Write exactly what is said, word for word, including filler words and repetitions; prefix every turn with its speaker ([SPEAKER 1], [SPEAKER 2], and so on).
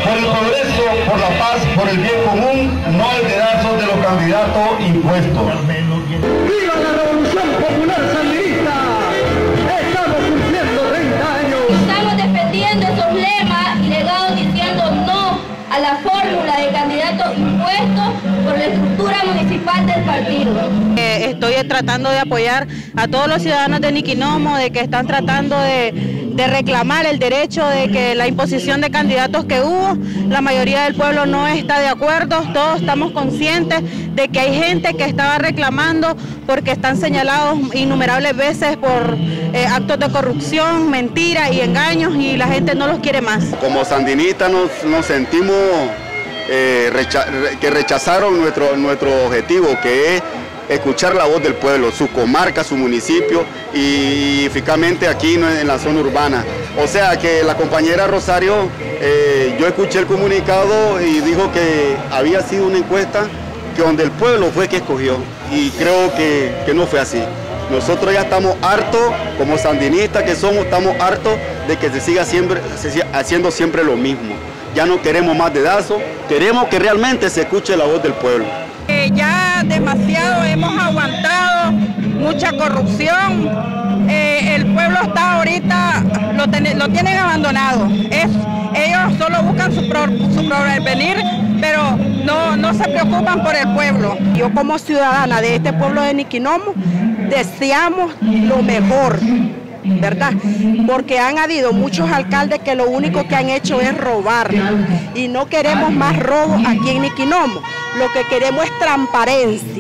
[SPEAKER 1] por el progreso, por la paz, por el bien común, no el dedazo de los candidatos impuestos.
[SPEAKER 2] ¡Viva la Revolución Popular Sandinista! ¡Estamos cumpliendo treinta años!
[SPEAKER 3] Estamos defendiendo esos lemas y legados diciendo no a la fórmula de candidato impuesto por la estructura municipal del partido.
[SPEAKER 4] Eh, estoy tratando de apoyar a todos los ciudadanos de Niquinomo, de que están tratando de, de reclamar el derecho de que la imposición de candidatos que hubo, la mayoría del pueblo no está de acuerdo, todos estamos conscientes de que hay gente que estaba reclamando porque están señalados innumerables veces por eh, actos de corrupción, mentiras y engaños, y la gente no los quiere más.
[SPEAKER 5] Como sandinistas nos, nos sentimos eh, recha que rechazaron nuestro, nuestro objetivo, que es escuchar la voz del pueblo, su comarca, su municipio y eficazmente aquí en la zona urbana. O sea que la compañera Rosario, eh, yo escuché el comunicado y dijo que había sido una encuesta que donde el pueblo fue que escogió, y creo que, que no fue así. Nosotros ya estamos hartos, como sandinistas que somos, estamos hartos de que se siga siempre, se siga haciendo siempre lo mismo. Ya no queremos más dedazos, queremos que realmente se escuche la voz del pueblo.
[SPEAKER 4] Eh, ya demasiado hemos aguantado, mucha corrupción, eh, el pueblo está ahorita, lo, ten, lo tienen abandonado. Es, ellos solo buscan su, pro, su porvenir, pero no, no se preocupan por el pueblo.
[SPEAKER 6] Yo como ciudadana de este pueblo de Niquinomo deseamos lo mejor, ¿verdad? Porque han habido muchos alcaldes que lo único que han hecho es robar, y no queremos más robos aquí en Niquinomo. Lo que queremos es transparencia.